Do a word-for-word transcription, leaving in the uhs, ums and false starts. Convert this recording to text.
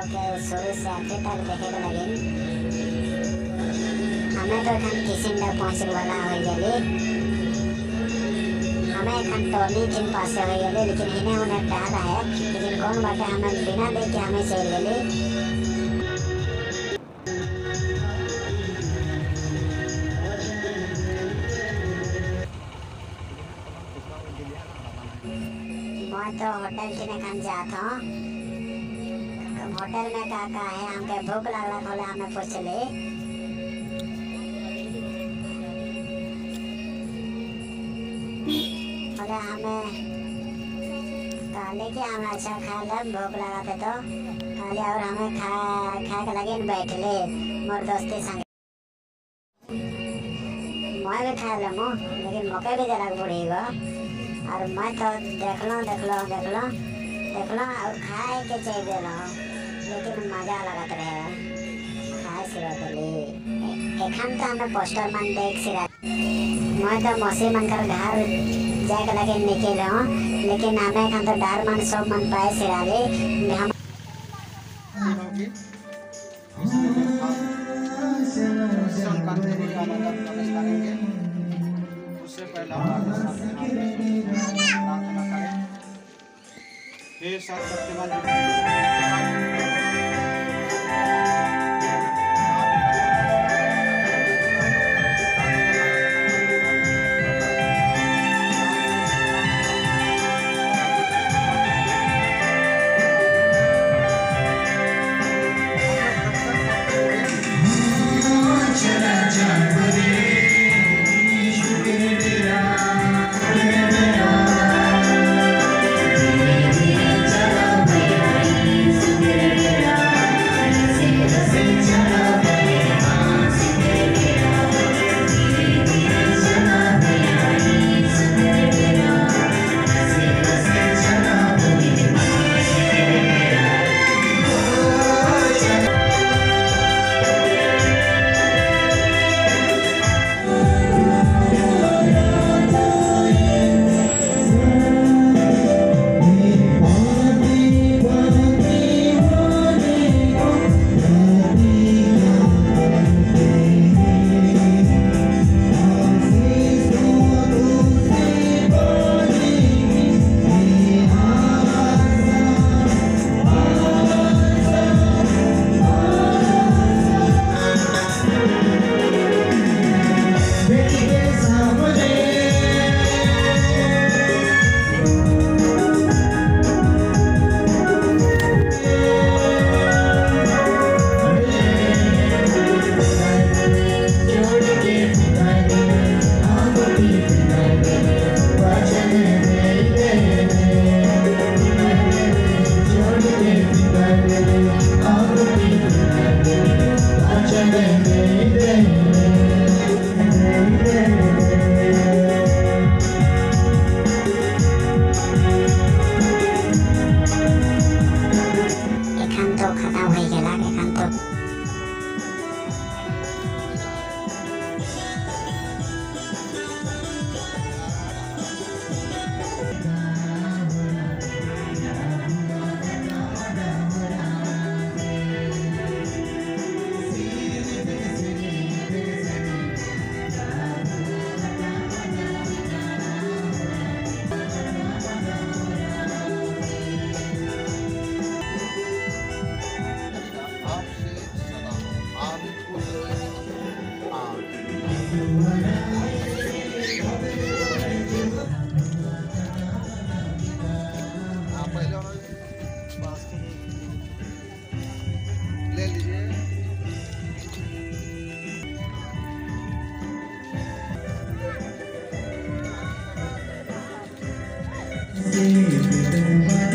के शुरू से आखिर तक देखे लगे। हमें तो एखन किसिम तक पहुँचे वाला हो गए। हमें एखन टोली किन पास हो गए, लेकिन इन्हें उन्हें डाल है, लेकिन कौन बाटे हमें बिना देख के हमें चल गए। मैं तो होटल किने खान जाता हूँ। होटल में का का है, हमके भूख लगला खोले हमें पूछ ले। बोले हमें कहले कि हम अच्छा खा ले, भूख लगा थे तो कहले और हमें खा खा के लगे बैठ ले मोर दोस्ती संग। मैं भी खा ले मो, लेकिन मौके भी जरा बुढ़ेगा। और मैं तो देख लो देख लो देख लो देख लो और खाए के चाहिए दे लो, लेकिन मजा लगत रहे खाए सिरा के लिए। एखन तो हमें पोस्टर मन देख सिरा, मैं तो मौसी मन कर घर जाके लगे निकल हूँ, लेकिन हमें एखन तो डर मन सब मन पाए सिरा ले। हम उससे पहले प्रार्थना करें। हे सत्यवान ले लीजिए।